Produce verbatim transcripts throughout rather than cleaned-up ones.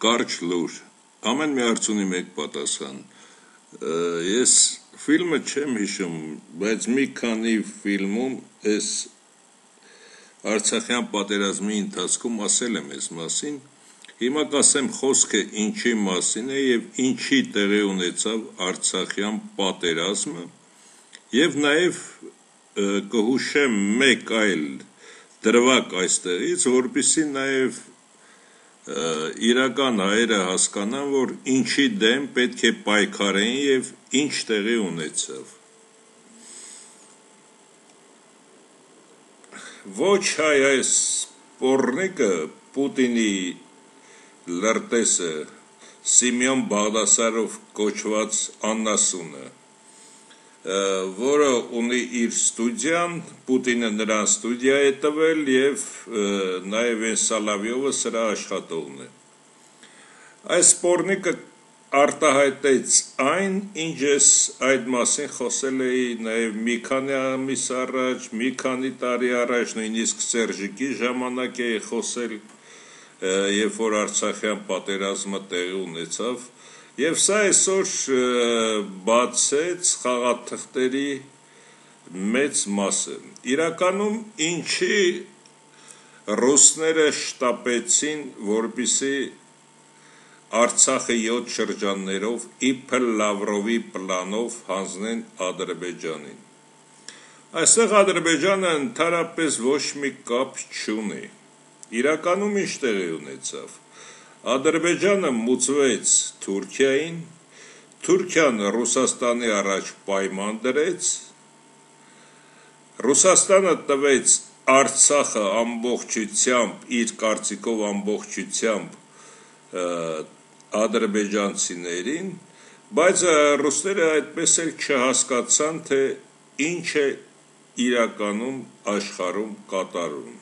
կարճ լուր, ամեն մի հարց ունի մեկ պատասխան, ես ֆիլմը չեմ հիշում, բայց մի քանի ֆիլմում ես Արցախյան պատերազմի ընթացքում ասել եմ այս մասին, հիմա կասեմ խոսքը ինչի մասին է և ինչի տեղի ունեցավ Արցախյան պատերազմը և նաև կհուշեմ մեկ այլ դրվագ այստեղից, որպեսզի նաև իրական հայերը հասկանան, որ ինչի դեմ պետք է պայքարեն և ինչ տեղի ունեցավ։ Ոչ հայ այս պոռնիկը Պուտինի լրտեսը Սիմեոն Բաղդասարով կոչված աննասունը, որը ունի իր ստուդիան, Պուտինը նրան ստուդիա է տվել և նաև են Սալավյովը սրա աշխատողն է։ Այս պոռնիկը արտահայտեց այն, ինչ ես այդ մասին խոսել էի նաև մի քանի ամիս առաջ, մի քանի տարի առաջ, նույնիսկ Սերժիկի ժամանակ էի խոսել, երբ որ Արցախյան պատերազմը տեղի ունեցավ, և սա այսօր բացեց խաղաթղթերի մեծ մասը։ Իրականում ինչի ռուսները շտապեցին, որպեսզի Արցախը յոթ շրջաններով իբր Լավրովի պլանով հանձնեն Ադրբեջանին։ Այստեղ Ադրբեջանը ընդհանրապես ոչ մի կապ չունի։ Իրականում ինչ տեղի ունեցավ։ Ադրբեջանը մուծվեց Թուրքիային, Թուրքիան Ռուսաստանի առաջ պայման դրեց, Ռուսաստանը տվեց Արցախը ամբողջությամբ, իր կարծիքով ամբողջությամբ ադրբեջանցիներին, բայց ռուսները այդպես էլ չհասկացան, թե ինչ է իրականում աշխարհում կատարվում։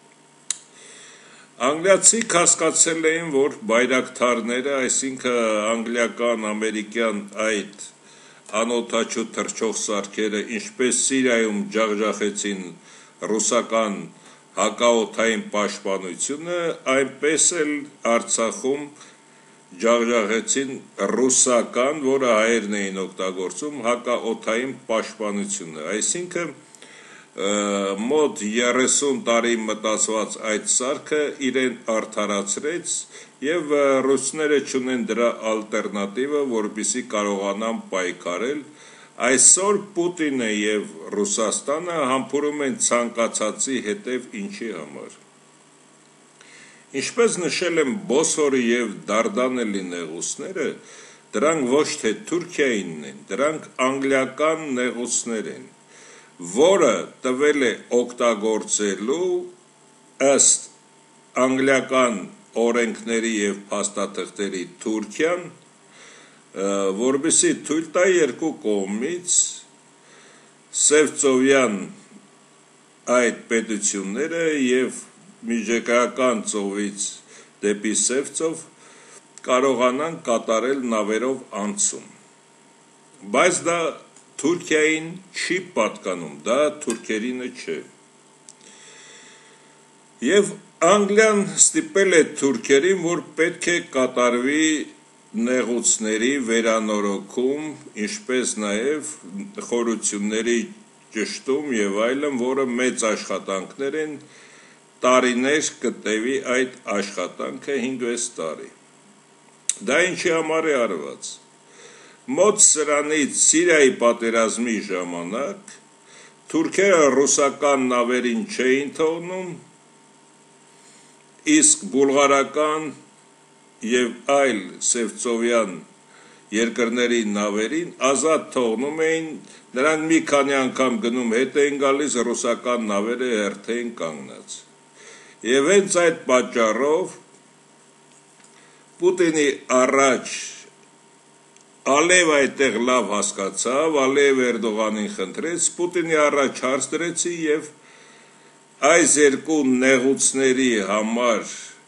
Անգլիացիք հասկացել էին, որ բայրակթարները, այսինքն անգլիական, ամերիկյան այդ անօդաչու թռչող սարքերը, ինչպես Սիրիայում ջախջախեցին ռուսական հակաօդային պաշտպանությունը, այնպես էլ Արցախում ջախջախեցին ռուսական, որը հայերն էին օգտագործում, հակաօդային պաշտպանությունը, այսինքն մոտ երեսուն տարի մտածված այդ սարքը իրեն արդարացրեց և ռուսները չունեն դրա ալտերնատիվը, որպեսզի կարողանան պայքարել։ Այսօր Պուտինը և Ռուսաստանը համբուրում են ցանկացածի հետև ինչի համար։ Ինչպես նշել եմ Բոսֆորի և Դարդանելի նեղուցները, դրանք ոչ թե Թուրքիայինն են, դրանք անգլիական նեղուցներ են, որը տվել է օգտագործելու ըստ անգլիական օրենքների և փաստաթղթերի Թուրքիան, որպեսզի թույլ տա երկու կողմից սևծովյան այդ պետությունները և միջերկրական ծովից դեպի Սևծով կարողանան կատարել նավերով անցում, բայց դա Թուրքիային չի պատկանում, դա թուրքերինը չէ։ Եվ Անգլիան ստիպել է թուրքերին, որ պետք է կատարվի նեղուցների վերանորոգում, ինչպես նաև խորությունների ճշտում և այլն, որը մեծ աշխատանքներ են, տարիներ կտևի այդ աշխատանքը հինգ-վեց տարի։ Դա ինչի համար է արված։ Մոտ սրանից Սիրիայի պատերազմի ժամանակ թուրքերը ռուսական նավերին չէին թողնում, իսկ բուլղարական և այլ սևծովյան երկրների նավերին ազատ թողնում էին, նրանք մի քանի անգամ գնում հետ էին գալիս, ռուսական նավերը հերթ էին կանգնած։ Եվ հենց այդ պատճառով Պուտինի առաջ Ալիև այդտեղ լավ հասկացավ, Ալիև Էրդողանին խնդրեց, Պուտինի առաջ հարց դրեցի և այս երկու նեղուցների համար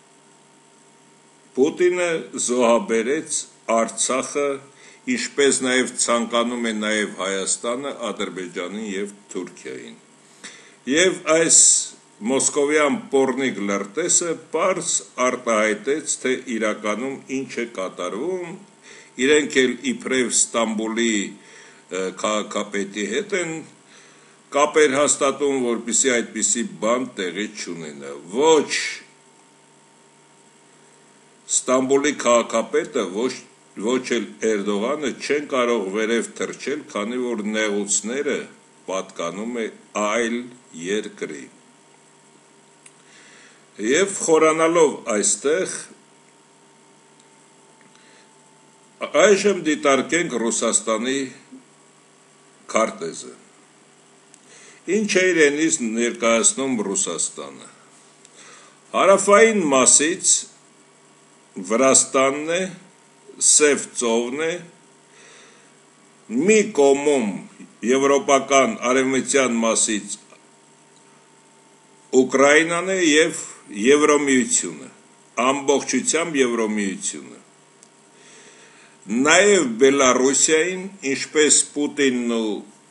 Պուտինը զոհաբերեց Արցախը, ինչպես նաև ցանկանում է նաև Հայաստանը, Ադրբեջանին և Թուրքիային։ Եվ այս մոսկովյան պոռնիկ լրտեսը պարզ արտահայտեց, թե իրականում ինչ է կատարվում, իրենք էլ իբրև Ստամբուլի քաղաքապետի հետ են կապեր հաստատում, որպեսզի այդպիսի բան տեղի չունենա։ Ոչ Ստամբուլի քաղաքապետը, ոչ ոչ էլ Էրդողանը չեն կարող վերև թռչել, քանի որ նեղուցները պատկանում է այլ երկրի։ Եվ խորանալով այստեղ այժմ դիտարկենք Ռուսաստանի քարտեզը։ Ինչ է իրենից ներկայացնում Ռուսաստանը։ Հարավային մասից Վրաստանն է, Սև ծովն է, մի կողմում եվրոպական արևմտյան մասից Ուկրաինան է և Եվրոմիությունը, ամբողջությամբ Եվրոմիությունը։ Նաև Բելառուսիային, ինչպես Պուտինն ու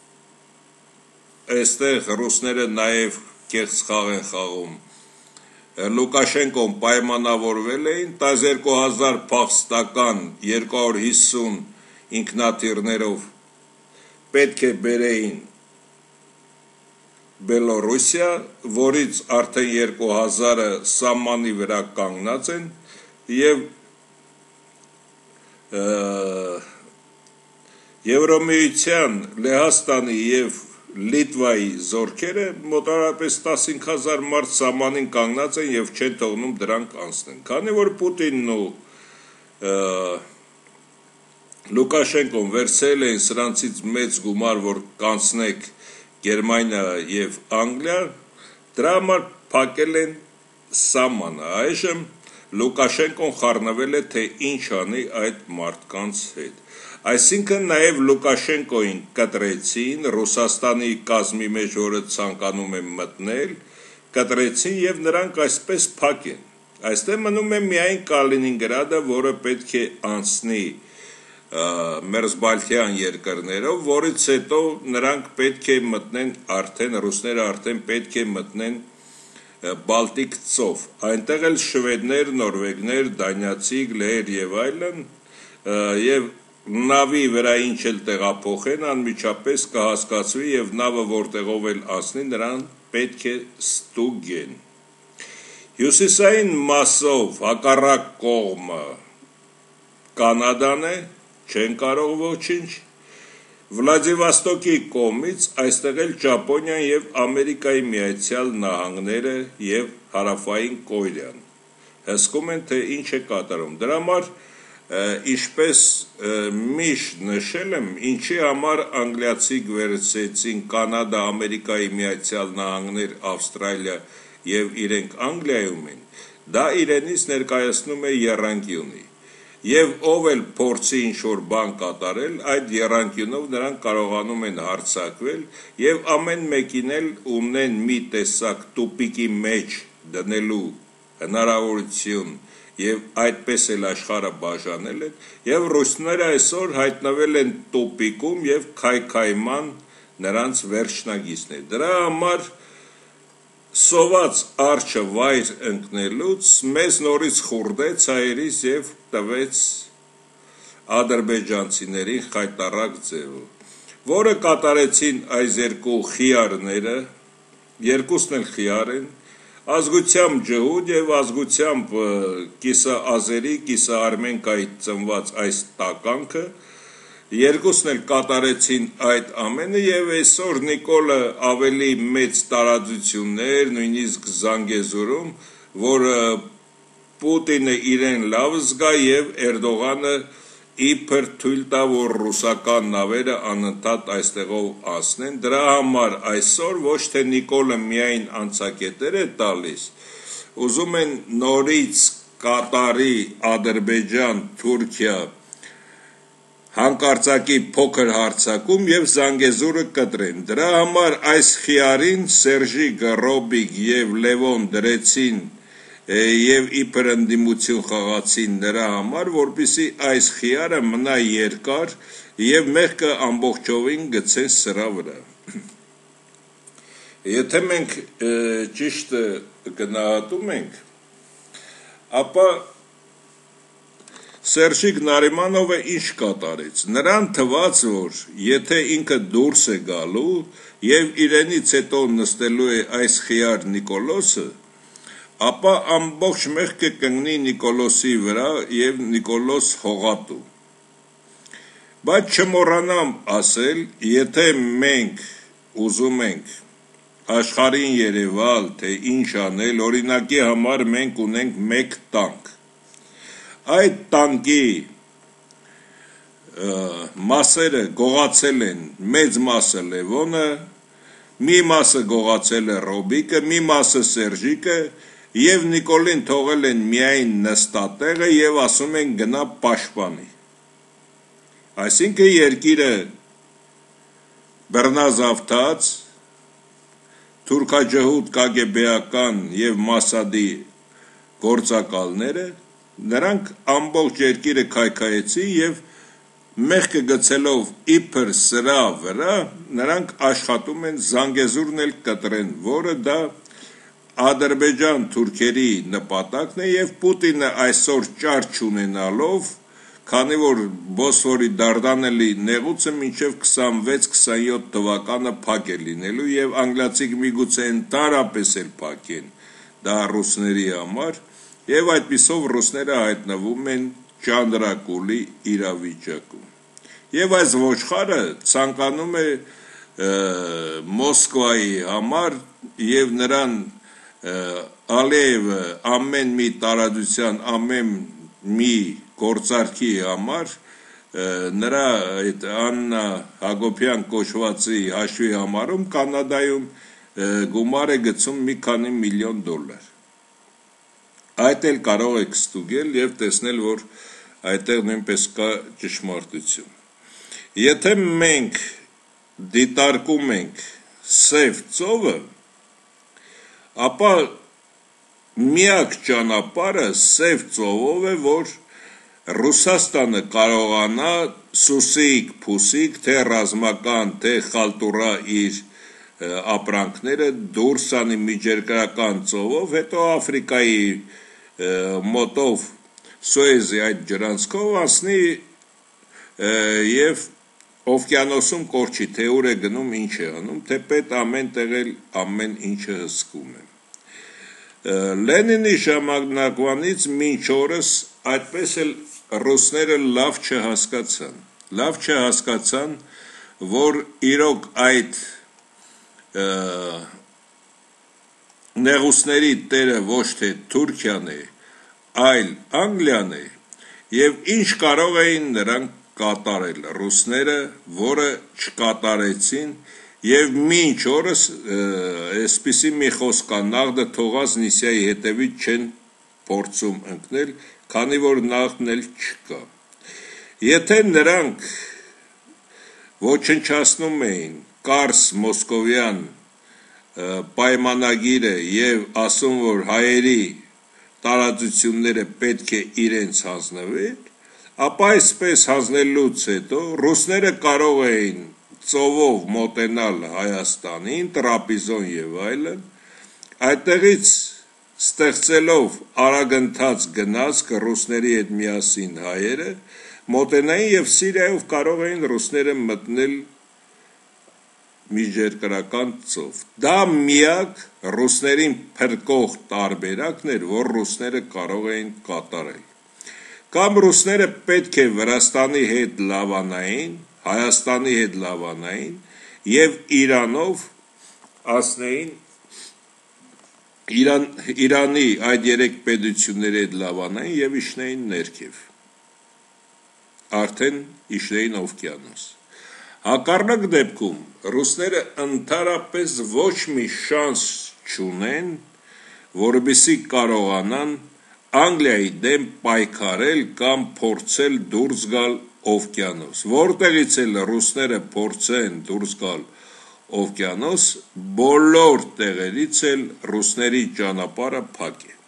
այստեղ ռուսները նաև կեղծ խաղ են խաղում, Լուկաշենկոն պայմանավորվել էին տասնյոթ հազար փախստական երկու հարյուր հիսուն ինքնաթիռներով պետք է բերեին Բելառուսիա, որից արդեն երկու հազարը սահմանի վրա կանգնած են և Եվրոմիության, Լեհաստանի և Լիտվայի զորքերը մոտավորապես տասնհինգ հազար մարդ սահմանին կանգնած են և չեն թողնում դրանք անցնեն։ Քանի որ Պուտինն ու Լուկաշենկոն վերցրել էին սրանցից մեծ գումար, որ կանցնեք Գերմանիա և Անգլիա, դրա համար փակել են սահմանը։ Այժմ Լուկաշենկոն խառնվել է, թե ինչ անի այդ մարդկանց հետ։ Այսինքն նաև Լուկաշենկոին կտրեցին, Ռուսաստանի կազմի մեջ, որը ցանկանում են մտնել, կտրեցին և նրանք այսպես փակեն։ Այստեղ մնում է միայն Կալինինգրադը, որը պետք է անցնի մերձբալթյան երկրներով, որից հետո նրանք պետք է մտնեն արդեն, ռուսները արդեն պետք է մտնեն Բալտիկ ծով, այնտեղ էլ շվեդներ, նորվեգներ, դանիացի, գլեր և այլն, և նավի վրա ինչ էլ տեղափոխեն, անմիջապես կհասկացվի և նավը որտեղով էլ անցնի, նրան պետք է ստուգեն։ Հյուսիսային մասով հակառակ կողմը Կանադան է, չեն կարող ոչինչ, Վլադիվոստոկի կողմից այստեղ էլ Ճապոնիան և Ամերիկայի Միացյալ Նահանգները և Հարավային Կորեան։ Հսկում են, թե ինչ է կատարում։ Դրա համար, ինչպես միշտ նշել եմ, ինչի համար անգլիացիք վերցրեցին Կանադա, Ամերիկայի Միացյալ Նահանգներ, Ավստրալիա և իրենք Անգլիայում են, դա իրենից ներկայացնում է եռանկյունի։ Եվ ով էլ փորձի ինչ-որ բան կատարել, այդ եռանկյունով նրանք կարողանում են հարձակվել և ամեն մեկին էլ ունեն մի տեսակ տուպիկի մեջ դնելու հնարավորություն և այդպես էլ աշխարհը բաժանել են, և ռուսները այսօր հայտնվել են տուպիկում և քայքայման նրանց վերջնագիծն է։ Դրա համար սոված արջը վայր ընկնելուց մեզ նորից խուռդեց հայերիս և տվեց ադրբեջանցիներին խայտառակ ձևով, որը կատարեցին այս երկու խիարները, երկուսն էլ խիար են, ազգությամբ ջհուդ և ազգությամբ կիսը ազերի, կիսը արմենկայի ծնված այս տականքը, երկուսն էլ կատարեցին այդ ամենը և այսօր Նիկոլը ավելի մեծ տարածություններ, նույնիսկ Զանգեզուրում, որ Պուտինը իրեն լավ զգա և Էրդողանը իբր թույլ տա, որ ռուսական նավերը անընդհատ այստեղով անցնեն։ Դրա համար այսօր ոչ թե Նիկոլը միայն անցակետեր է տալիս, ուզում են նորից կատարի Ադրբեջան, Թուրքիա հանկարծակի փոքր հարձակում և Զանգեզուրը կտրեն։ Դրա համար այս խիարին Սերժիկ Ռոբիկ և Լևոն դրեցին և իբր ընդդիմություն խաղացին նրա համար, որպեսզի այս խիարը մնա երկար և մեղքը ամբողջովին գցեն սրա վրա։ Եթե մենք ճիշտը գնահատում ենք, ապա Սերժիկ Նարիմանովը ինչ կատարեց, նրան թվաց, որ եթե ինքը դուրս է գալու եւ իրենից հետո նստելու է այս խիար Նիկոլոսը, ապա ամբողջ մեղքը կընկնի Նիկոլոսի վրա եւ Նիկոլոս հողատու։ Բայց չմոռանամ ասել, եթե մենք ուզում ենք աշխարհին երևալ, թե ինչ անել, օրինակի համար մենք ունենք մեկ տանկ։ Այդ տանկի մասերը գողացել են մեծ մասը Լևոնը, մի մասը գողացել է Ռոբիկը, մի մասը Սերժիկը եւ Նիկոլին թողել են միայն նստատեղը եւ ասում են գնա պաշտպանի։ Այսինքն երկիրը բռնազավթած թուրքաջհուդ կագեբեական եւ Մասադի գործակալները նրանք ամբողջ երկիրը քայքայեցին եւ մեղքը գցելով իբր սրա վրա նրանք աշխատում են Զանգեզուրն էլ կտրեն, որը դա Ադրբեջան թուրքերի նպատակն է եւ Պուտինը այսօր ճար չունենալով, քանի որ Բոսֆորի Դարդանելի նեղուցը մինչև քսանվեց քսանյոթ թվականը փակ է լինելու եւ անգլիացիք միգուցե ընդհանրապես էլ փակեն դա ռուսների համար եւ այդպիսով ռուսները հայտնվում են ճանդրակուլի իրավիճակում եւ այս ոչխարը ցանկանում է Մոսկվայի համար եւ նրան Ալիևը ամեն մի տարածության ամեն մի գործարքի համար նրա այդ Աննա Հակոբյան կոչվածի հաշվի համարում Կանադայում գումար է գցում մի քանի միլիոն դոլար։ Այդ էլ կարող եք ստուգել եւ տեսնել, որ այդտեղ նույնպես կա ճշմարտություն։ Եթե մենք դիտարկում ենք Սև ծովը, ապա միակ ճանապարհը Սև ծովով է, որ Ռուսաստանը կարողանա սուսիկ, փուսիկ, թե ռազմական, թե խալտուրա իր ապրանքները դուրս անի միջերկրական ծովով, հետո Աֆրիկայի մոտով Սուեզի այդ ջրանցքով անցնի եւ օվկիանոսում կորչի, թե ուր է գնում, ինչ է անում, թե պետ ամեն տեղ էլ ամեն ինչը հսկում է։ Լենինի ժամանակվանից մինչ օրս այդպես էլ ռուսները լավ չհասկացան, լավ չհասկացան, որ իրոք այդ նեղուսների տերը ոչ թե Թուրքիան է, այլ Անգլիան է, եւ ինչ կարող էին նրանք կատարել ռուսները, որը չկատարեցին, եւ մինչ օրս այսպիսի մի խոսք կա, նաղդը թողած նիսյայի հետևից չեն փորձում ընկնել, քանի որ նաղդն էլ չկա։ Եթե նրանք ոչնչացնում էին Կարս Մոսկովյան պայմանագիրը եւ ասում, որ հայերի տարածությունները պետք է իրենց հանձնվեն, ապա այսպես հանձնելուց հետո ռուսները կարող էին ծովով մոտենալ Հայաստանին, Տրապիզոն եւ այլն, այդտեղից ստեղծելով արագընթաց գնացք ռուսների հետ միասին հայերը մոտենային եւ Սիրիայով կարող էին ռուսները մտնել միջերկրական ծով։ Դա միակ ռուսներին փրկող տարբերակն էր, որ ռուսները կարող էին կատարել։ Կամ ռուսները պետք է Վրաստանի հետ լավանային, Հայաստանի հետ լավանային եւ Իրանով ասնեին Իրան Իրանի այդ երեք պետությունների հետ լավանային եւ իջնեին ներքև։ Արդեն իջնեին օվկիանոս։ Հակառակ դեպքում ռուսները ընդհանրապես ոչ մի շանս չունեն, որովհետեւ կարողանան Անգլիայի դեմ պայքարել կամ փորձել դուրս գալ օվկիանոս, որտեղից էլ ռուսները փորձեն դուրս գալ օվկիանոս, բոլոր տեղերից էլ ռուսների ճանապարհը փակ է։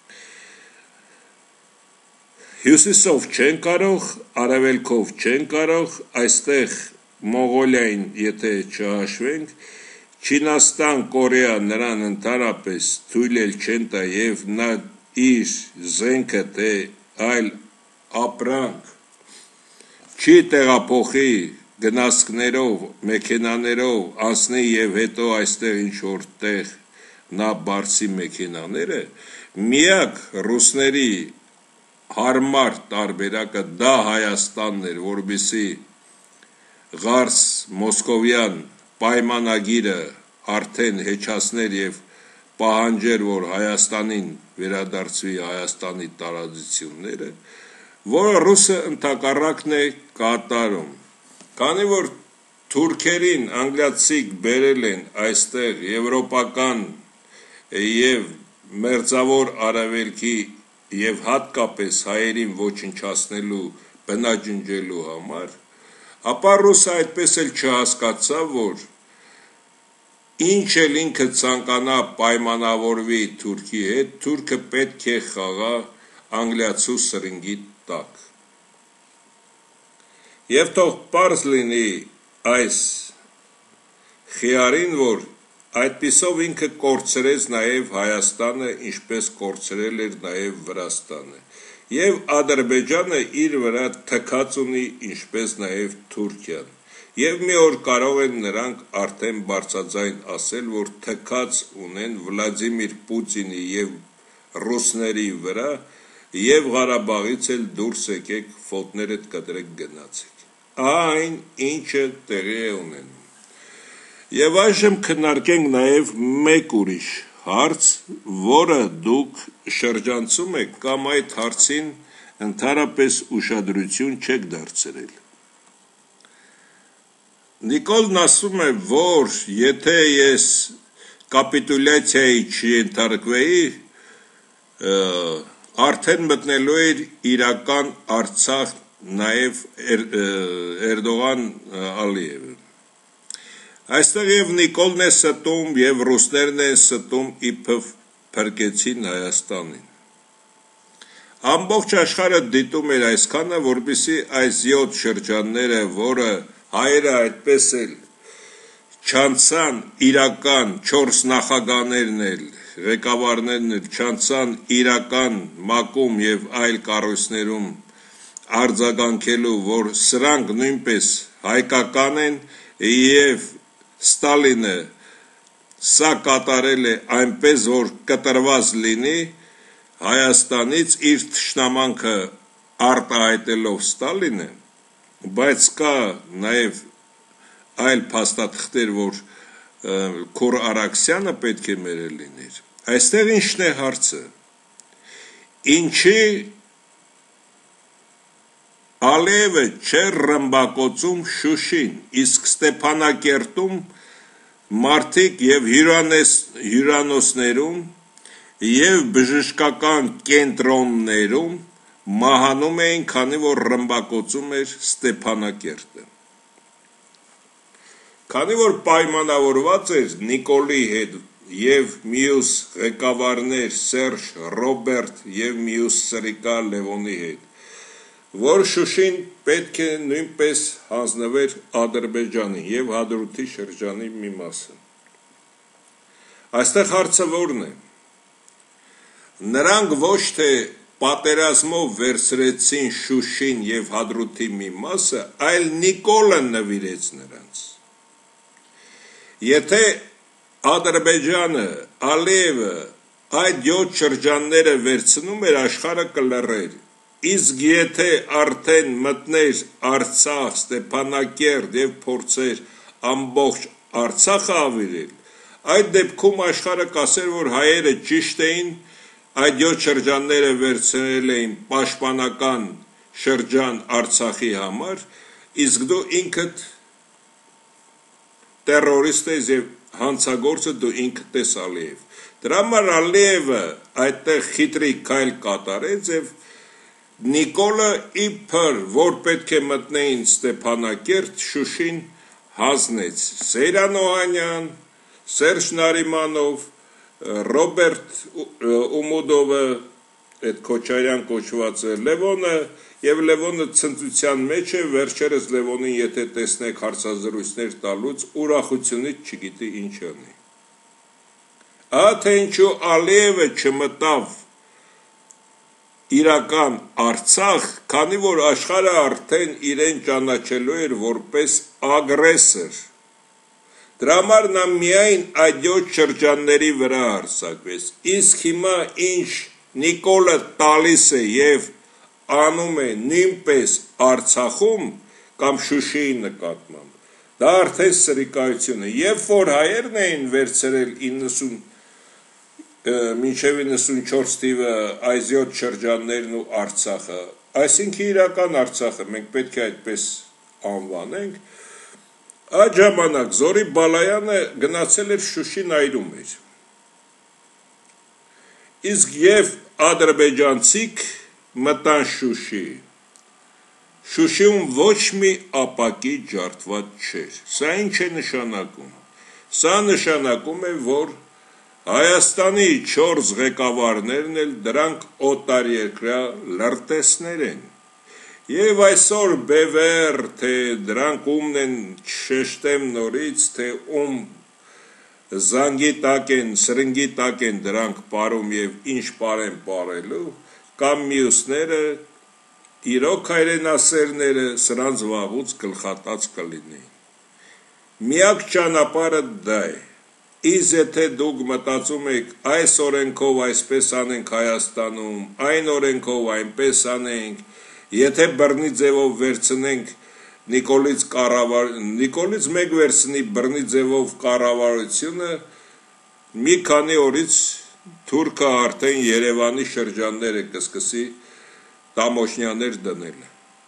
Հյուսիսով չեն կարող, արևելքով չեն կարող, այստեղ Մոնղոլիային եթե չհաշվենք, Չինաստան, Կորեա նրան ընդհանրապես թույլ էլ չեն տա եւ նա իր զենքը թե այլ ապրանք չի տեղափոխի գնացքներով, մեքենաներով անցնի եւ հետո այստեղ ինչ-որ տեղ նա բարձի մեքենաները, միակ ռուսների հարմար տարբերակը դա Հայաստանն էր, որովհետեւ Ղարս Մոսկովյան պայմանագիրը արդեն հեչացներ եւ պահանջեր, որ Հայաստանին վերադարձվի Հայաստանի տարածությունները, որը ռուսը ընդհակառակն է կատարում, քանի որ թուրքերին անգլիացիք բերել են այստեղ եվրոպական եւ մերձավոր արևելքի եւ հատկապես հայերին ոչնչացնելու, բնաջնջելու համար, ապա ռուսը այդպես էլ չհասկացավ, որ ինչ էլ ինքը ցանկանա պայմանավորվի Թուրքի հետ, թուրքը պետք է խաղա անգլիացու սրնգի տակ։ Եվ թող պարզ լինի այս խիարին, որ այդպիսով ինքը կորցրեց նաև Հայաստանը, ինչպես կորցրել էր նաև Վրաստանը, եւ Ադրբեջանը իր վրա թքած ունի, ինչպես նաև Թուրքիան, եւ մի օր կարող են նրանք արդեն բարձրաձայն ասել, որ թքած ունեն Վլադիմիր Պուտինի եւ ռուսների վրա, եւ Ղարաբաղից էլ դուրս եկեք, ֆոտներդ կտրեք, գնացեք, այն ինչը տեղի է ունենում։ Եվ այժմ քննարկենք նաև մեկ ուրիշ հարց, որը դուք շրջանցում եք կամ այդ հարցին ընդհանրապես ուշադրություն չեք դարձրել։ Նիկոլն ասում է, որ եթե ես կապիտուլյացիայի չենթարկվեի, արդեն մտնելու էր իրական Արցախ նաև Էրդողան Ալիևը։ Այստեղ եւ Նիկոլն է ստում եւ ռուսներն են ստում իբր փրկեցին Հայաստանին։ Ամբողջ աշխարհը դիտում էր այսքանը, որպեսզի այս յոթ շրջանները, որը հայերը այդպես էլ չանցան իրական չորս նախագաներն էլ, ղեկավարներն էլ չանցան իրական մակում եւ այլ կառույցներում արձագանքելու, որ սրանք նույնպես հայկական են եւ Ստալինը սա կատարել է այնպես, որ կտրված լինի Հայաստանից իր թշնամանքը արտահայտելով Ստալինը, բայց կա նաև այլ փաստաթղթեր, որ Քուր Արաքսյանը պետք է մերել լիներ։ Այստեղ ինչն է հարցը։ Ինչի Ալիևը չէր ռմբակոծում Շուշին, իսկ Ստեփանակերտում մարդիկ եւ հյուրանոցներում եւ բժշկական կենտրոններում մահանում էին, քանի որ ռմբակոծում էր Ստեփանակերտը։ Քանի որ պայմանավորված էր Նիկոլի հետ եւ մյուս ղեկավարներ Սերժ, Ռոբերտ եւ մյուս սրիկա Լևոնի հետ, որ Շուշին պետք է նույնպես հանձնվեր Ադրբեջանին եւ Հադրութի շրջանի մի մասը։ Այստեղ հարցը որն է։ Նրանք ոչ թե պատերազմով վերցրեցին Շուշին եւ Հադրութի մի մասը, այլ Նիկոլը նվիրեց նրանց։ Եթե Ադրբեջանը, Ալիևը այդ յոթ շրջանները վերցնում էր, աշխարհը կլռեր։ Իսկ եթե արդեն մտներ Արցախ, Ստեփանակերտ եւ փորձեր ամբողջ Արցախը ավիրել, այդ դեպքում աշխարհը կասեր, որ հայերը ճիշտ էին, այդ յոթ շրջանները վերցնել էին պաշտպանական շրջան Արցախի համար, իսկ դու ինքդ terrorist ես եւ հանցագործը դու ինքդ ես Ալիև։ Դրա համար Ալիևը այդտեղ խիտրի քայլ կատարեց եւ Նիկոլը իբր որ պետք է մտնեին Ստեփանակերտ Շուշին հանձնեց Սեյրան Օհանյան, Սերժ Նարիմանով, Ռոբերտ Ումուդովը այդ Քոչարյան կոչված Լևոնը, եւ Լևոնը ցնծության մեջ է, վերջերս Լևոնին եթե տեսնեք հարցազրույցներ տալուց, ուրախությունից չգիտի ինչ անի։ Ահա թե ինչու Ալիևը չմտավ իրական Արցախ, քանի որ աշխարհը արդեն իրեն ճանաչելու էր որպես ագրեսոր։ Դրա համար նա միայն այդ յոթ շրջանների վրա հարձակվեց։ Իսկ հիմա ինչ Նիկոլը տալիս է եւ անում է նույնպես Արցախում կամ Շուշիի նկատմամբ, դա արդեն սրիկայություն է։ Երբ որ հայերն էին վերցրել իննսուն մինչև իննսունչորս թիվը այս յոթ շրջաններն ու Արցախը, այսինքն իրական Արցախը մենք պետք է այդպես անվանենք, այդ ժամանակ Զորի Բալայանը գնացել էր Շուշի նայրում էր։ Իսկ եւ ադրբեջանցիք մտան Շուշի, Շուշիում ոչ մի ապակի ջարդված չէր։ Սա ինչ է նշանակում։ Սա նշանակում է, որ Հայաստանի չորս ղեկավարներն էլ դրանք օտարերկրյա լրտեսներ են։ Եվ այսօր բևեր, թե դրանք ումն են չշեշտեմ նորից, թե ում զանգի տակ են, սրնգի տակ են դրանք պարում եւ ինչ պարեն պարելու, կամ մյուսները իրոք հայրենասերները սրանց վաղուց գլխատած կլինի։ Միակ ճանապարհը դա է։ Իսկ եթե դուք մտածում եք այս օրենքով այսպես անենք Հայաստանում, այն օրենքով այնպես անենք, եթե բռնի ձևով վերցնենք Նիկոլից կառավար Նիկոլից մեկ վերցնի բռնի ձևով կառավարությունը, մի քանի օրից Թուրքը արդեն Երևանի շրջանները կսկսի տամոշնյաներ դնել։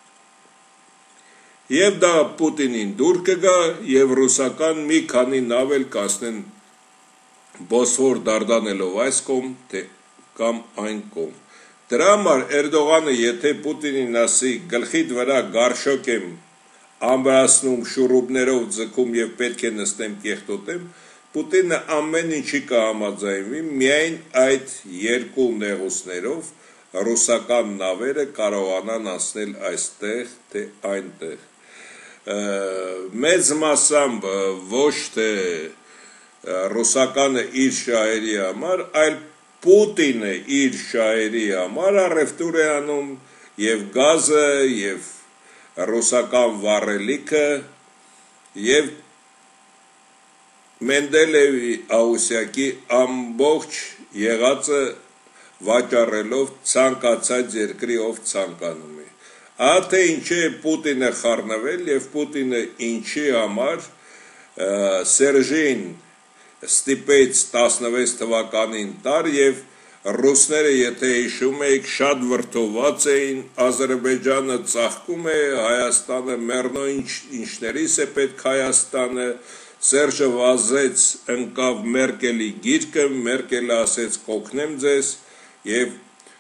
Եվ դա Պուտինին դուր կգա եւ ռուսական մի քանի նավ էլ կասնեն Բոսֆոր դարդանելով այս կողմ թե կամ այն կողմ։ Դրա համար Էրդողանը եթե Պուտինին ասի գլխիդ վրա գարշոկ եմ ամբրացնում շուրուբներով ձգում եւ պետք է նստեմ կեղտոտեմ, Պուտինը ամեն ինչի կհամաձայնվի, միայն այդ երկու նեղուցներով ռուսական նավերը կարողանան անցնել այստեղ թե այնտեղ։ Մեծ մասամբ ոչ թե ռուսականը իր շահերի համար, այլ Պուտինը իր շահերի համար առևտուր է անում եւ գազը եւ ռուսական վառելիքը եւ Մենդելևի Աուսյակի ամբողջ եղածը վաճառելով ցանկացած երկրի ով ցանկանում է։ Ահա թե ինչի է Պուտինը խառնվել եւ Պուտինը ինչի համար Սերժին ստիպեց տասնվեց թվականին տար եւ ռուսները եթե հիշում եք շատ վրդոված էին, Ադրբեջանը ծաղկում է, Հայաստանը մեռնո ինչ ինչներից է պետք Հայաստանը, Սերժը վազեց ընկավ Մերկելի գիրկը, Մերկելը ասեց կօգնեմ ձեզ եւ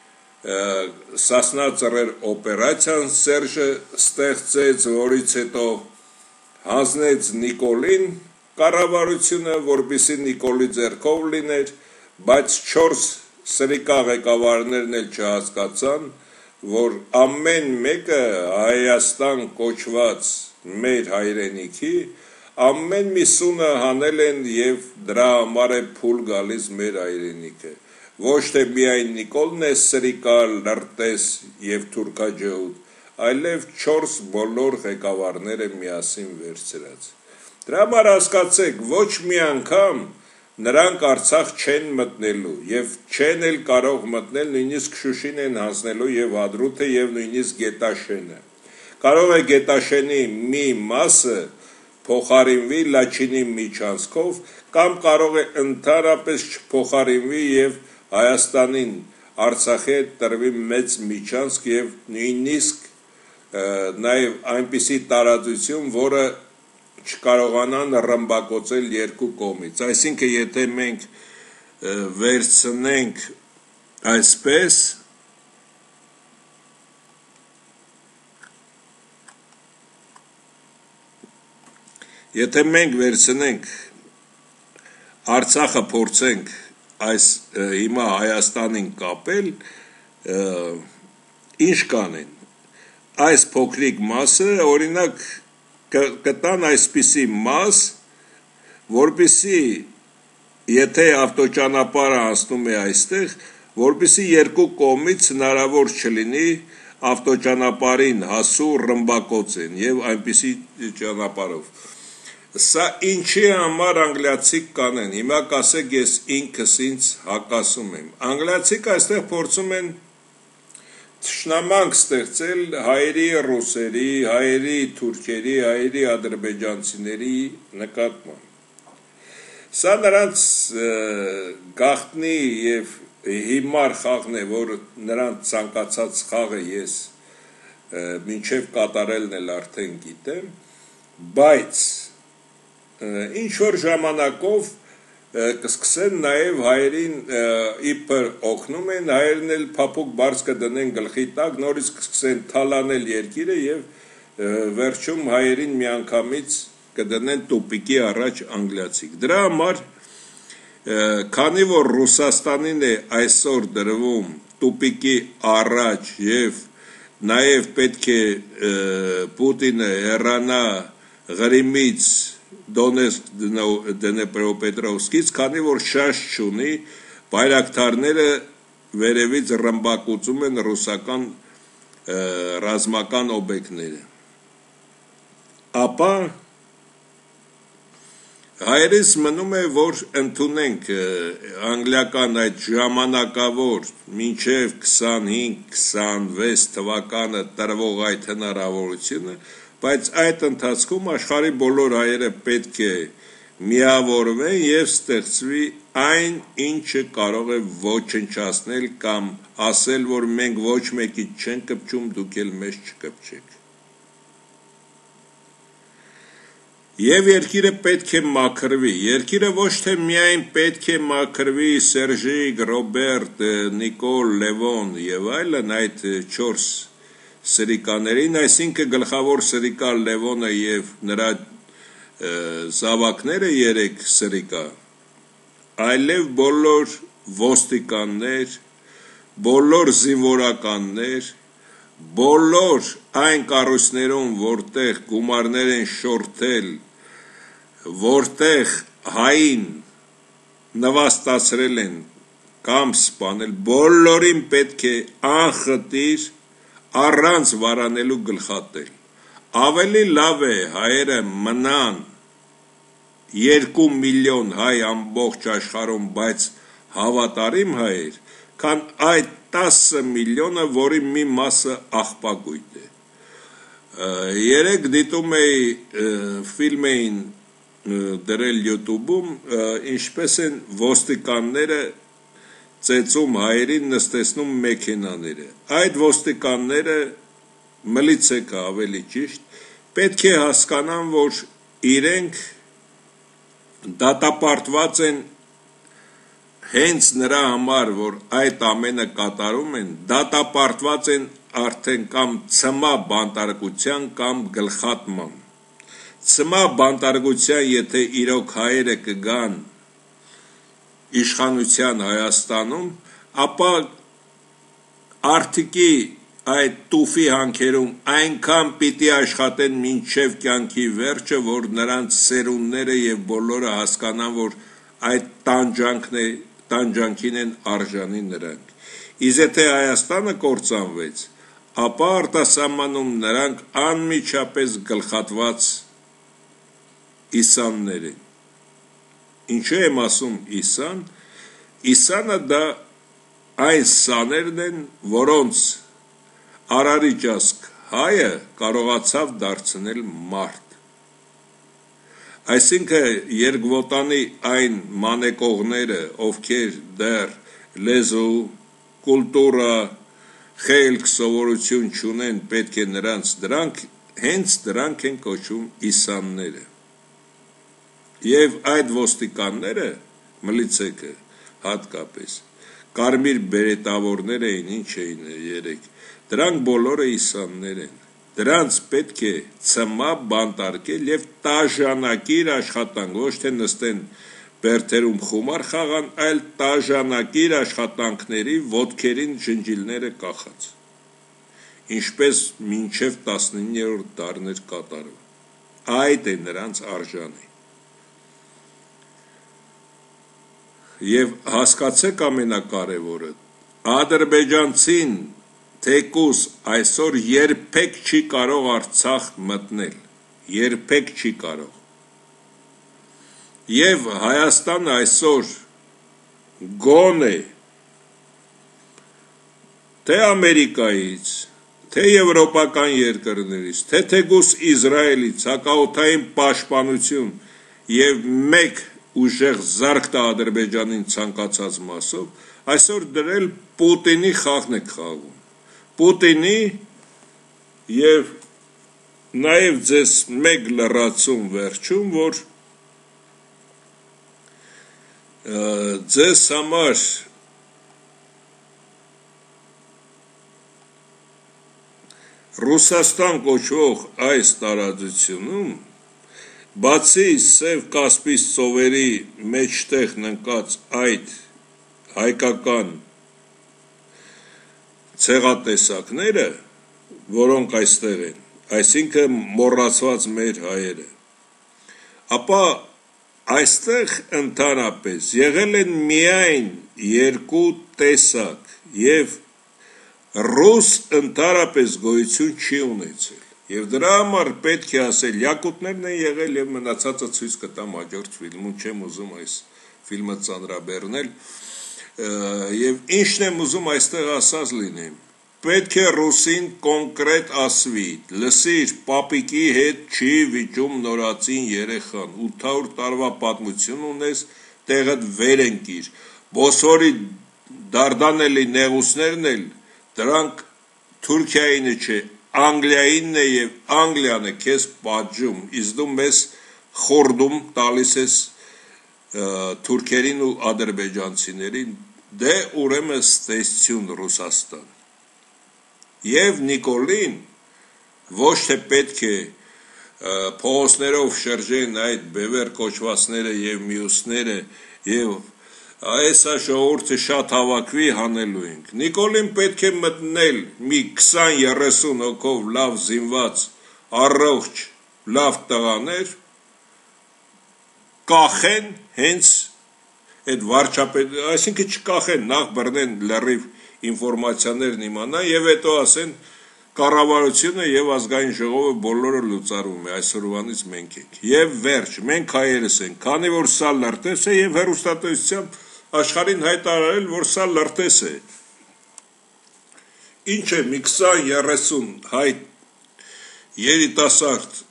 Սասնա ծռեր օպերացիան Սերժը ստեղծեց, որից հետո հանձնեց Նիկոլին կառավարությունը, որպեսզի Նիկոլի ձեռքով լիներ, բայց չորս սրիկա ղեկավարներն էլ չհասկացան, որ ամեն մեկը Հայաստան կոչված մեր հայրենիքի ամեն մի սունը հանել են եւ դրա համար է փուլ գալիս մեր հայրենիքը։ Ոչ թե միայն Նիկոլն է սրիկա, լրտես եւ թուրքաջհուդ, այլև չորս բոլոր ղեկավարները միասին վերցրած։ Դրա համար հասկացեք, ոչ մի անգամ նրանք Արցախ չեն մտնելու եւ չեն էլ կարող մտնել, նույնիսկ Շուշին են հանձնելու եւ Հադրութը եւ նույնիսկ Գետաշենը։ Կարող է Գետաշենի մի մասը փոխարինվի Լաչինի միջանցքով կամ կարող է ընդհանրապես չփոխարինվի եւ Հայաստանին Արցախի հետ տրվի մեծ միջանցք եւ նույնիսկ նաեւ այնպիսի տարածություն, որը չկարողանան ռմբակոծել երկու կողմից։ Այսինքն եթե մենք վերցնենք այսպես Եթե մենք վերցնենք Արցախը փորձենք այս հիմա Հայաստանին կապել, ինչ կանեն այս փոքրիկ մասը օրինակ կտան այսպիսի մաս որպեսզի եթե ավտոճանապարհը անցնում է այստեղ որպեսզի երկու կողմից հնարավոր չլինի ավտոճանապարհին հասու ռմբակոծեն եւ այնպիսի ճանապարհով սա ինչի համար անգլիացիք կանեն հիմա կասեք ես ինքս ինձ հակասում եմ անգլիացիք այստեղ փորձում են թշնամանք ստեղծել հայերի ռուսերի հայերի թուրքերի հայերի ադրբեջանցիների նկատմամբ սա նրանց գաղտնի եւ հիմար խաղն է որ նրանց ցանկացած խաղը ես մինչև կատարելն էլ արդեն գիտեմ բայց ինչ որ ժամանակով կսկսեն նաև հայերին իբր օգնում են հայերն էլ փափուկ բարձ կդնեն գլխի տակ նորից կսկսեն թալանել երկիրը եւ վերջում հայերին միանգամից կդնեն տուպիկի առաջ անգլիացիք դրա համար քանի որ Ռուսաստանին է այսօր դրվում տուպիկի առաջ եւ նաեւ պետք է Պուտինը հեռանա Ղրիմից Դոնեցկ Դնեպրոպետրովսկից քանի որ շաշ չունի բայրակթարները վերևից ռմբակոծում են ռուսական ռազմական օբյեկտները ապա հայերս մնում է որ ընդունենք անգլիական այդ ժամանակավոր մինչև քսանհինգ քսանվեց թվականը տրվող այդ հնարավորությունը բայց այդ ընթացքում աշխարհի բոլոր հայերը պետք է միավորվեն եւ ստեղծվի այն ինչը կարող է ոչնչացնել կամ ասել որ մենք ոչ մեկից չենք կպչում դուք էլ մեզ չկպչեք Եվ երկիրը պետք է մաքրվի, երկիրը ոչ թե միայն պետք է մաքրվի Սերժիկ, Ռոբերտ, Նիկոլ, Լևոն եւ այլն այդ չորս սրիկաներին, այսինքն գլխավոր սրիկա Լևոնը եւ նրա զավակները երեք սրիկա, այլև բոլոր ոստիկաններ, բոլոր զինվորականներ, բոլոր այն կառույցներում, որտեղ գումարներ են շորթել որտեղ հային նվաստացրել են կամ սպանել բոլորին պետք է անխտիր առանց վարանելու գլխատել ավելի լավ է հայերը մնան երկու միլիոն հայ ամբողջ աշխարհում բայց հավատարիմ հայեր քան այդ տասը միլիոնը որի մի մասը աղբակույտ է երեք դիտում էի ֆիլմ էին դրել YouTube-ում ինչպես են ոստիկանները ծեծում հայերին նստեցնում մեքենաները այդ ոստիկանները մլիցեկը ավելի ճիշտ պետք է հասկանան որ իրենք դատապարտված են հենց նրա համար որ այդ ամենը կատարում են դատապարտված են արդեն կամ ցմա բանտարկության կամ գլխատման Ցմա բանտարկության եթե իրոք հայերը կգան իշխանության Հայաստանում ապա արդիկի այդ տուֆի հանքերում այնքան պիտի աշխատեն մինչև կյանքի վերջը որ նրանց սերունդները եւ բոլորը հասկանան որ այդ տանջանքն է տանջանքին են արժանի նրանք իսկ եթե Հայաստանը կործանվեց ապա արտասահմանում նրանք անմիջապես գլխատված Իսաններ են Ինչու եմ ասում Իսան Իսանը դա այն սաներն են որոնց Արարիճասկ հայը կարողացավ դարձնել մարդ Այսինքն երկվոտանի այն մանեկողները ովքեր դեռ լեզու կուլտուրա խելք սովորություն չունեն պետք է նրանց դրանք հենց դրանք են կոչում իսանները Եվ այդ ոստիկանները մլիցեկը հատկապես կարմիր բերետավորներ էին ինչ էին երեք դրանք բոլորը իսաններ են դրանց պետք է ցմա բանտարկել եւ տաժանակիր աշխատանք ոչ թե նստեն բերդերում խումար խաղան, այլ տաժանակիր աշխատանքների ոտքերին ջնջիլները կախած, ինչպես մինչև տասնիններորդ դարն էր կատարում, այդ է նրանց արժանի։ Եվ հասկացեք ամենակարևորը, ադրբեջանցին թեկուզ այսօր երբեք չի կարող Արցախ մտնել, երբեք չի կարող։ Եվ Հայաստանը այսօր գոնե թե Ամերիկայից, թե եվրոպական երկրներից, թե թեկուզ Իսրայելից հակաօդային պաշտպանություն եւ մեկ ուժեղ զարկ տա Ադրբեջանին ցանկացած մասով, այսօր դրել Պուտինի խաղն է խաղում։ Պուտինի եւ նաեւ ձեզ մեկ լրացում վերջում, որ ձեզ համար Ռուսաստան կոչվող այս տարածությունում, բացի Սև Կասպից ծովերի մեջտեղ ընկած այդ հայկական ցեղատեսակները, որոնք այստեղ են, այսինքն մոռացված մեր հայերը, ապա այստեղ ընդհանրապես եղել են միայն երկու տեսակ եւ ռուս ընդհանրապես գոյություն չի ունեցել եւ դրա համար պետք է ասել յակուտներն են եղել եւ մնացածը ցույց կտամ հաջորդ ֆիլմում, չեմ ուզում այս ֆիլմը ծանրաբեռնել եւ ինչն եմ ուզում այստեղ ասած լինեմ, պետք է ռուսին կոնկրետ ասվի, լսիր, պապիկի հետ չի վիճում նորածին երեխան, ութ հարյուր տարվա պատմություն ունես, տեղդ վեր ընկիր, Բոսորի դարդանելի նեղուսներն էլ, դրանք Թուրքիայինը չէ, Անգլիայինն է եւ Անգլիան է քեզ պատժում, իսկ դու մեզ խորդում տալիս ես թուրքերին ու ադրբեջանցիներին, դե ուրեմն ստեսություն Ռուսաստան։ Եվ Նիկոլին ոչ թե պետք է փողոցներով շրջեն այդ բևեր կոչվածները եւ մյուսները եւ այս ժողովուրդը շատ հավաքվի հանելու ենք։ Նիկոլին պետք է մտնել մի քսան երեսուն հոգով լավ զինված, առողջ, լավ տղաներ, կախեն հենց այդ վարչապետ, այսինքն չկախեն, նախ բռնեն լրիվ ինֆորմացիաներն իմանան եւ հետո ասեն կառավարությունը եւ ազգային ժողովը բոլորը լուծարում է, այսօրվանից մենք ենք։ Եվ վերջ, մենք հայերս ենք, քանի որ սա լրտես է եւ հեռուստատեսությամբ աշխարհին հայտարարել, որ սա լրտես է։ Ինչ է մի քսան երեսուն հայ երիտասարդ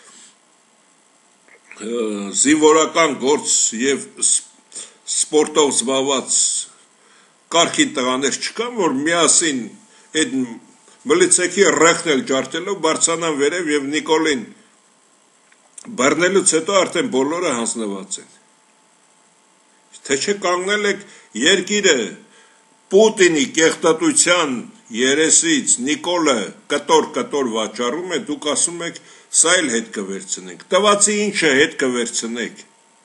զինվորական գործ եւ սպորտով զբաղված կարգին տղաներ չկան, որ միասին այդ մլիցեքի ռեխնել ջարդելով բարձրանան վերև եւ Նիկոլին բռնելուց հետո արդեն բոլորը հանձնված են։ Թե չէ կանգնել եք երկիրը Պուտինի կեղտատության երեսից Նիկոլը կտոր-կտոր վաճառում է, դուք ասում եք սա էլ հետ կվերցնենք։ Տվածի ինչը հետ կվերցնեք։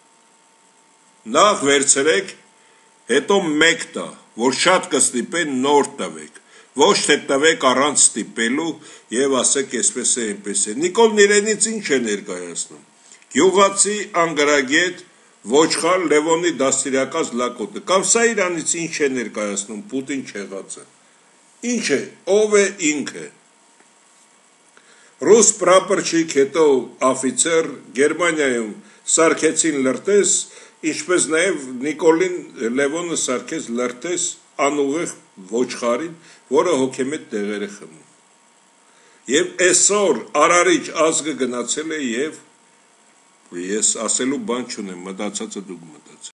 Նախ վերցրեք, հետո մեկ տա, որ շատ կստիպեն նոր տվեք, ոչ թե տվեք առանց ստիպելու եւ ասեք այսպես է, այնպես է։ Նիկոլն իրենից ինչ է ներկայացնում։ Գյուղացի անգրագետ ոչխար Լևոնի դաստիարակած լակոտը, կամ սա իրանից ինչ է ներկայացնում Պուտին չեղածը։ Ինչ է, ով է ինքը։ Ռուս պրապորչիկ, հետո աֆիցեր, Գերմանիայում սարքեցին լրտես, ինչպես նաև Նիկոլին Լևոնը սարքեց լրտես անուղեղ ոչխարին, որը հոգեմետ տեղերը խմում։ Եվ այսօր արարիչ ազգը գնացել է եւ ես ասելու բան չունեմ, մտածածը դուք մտածեք։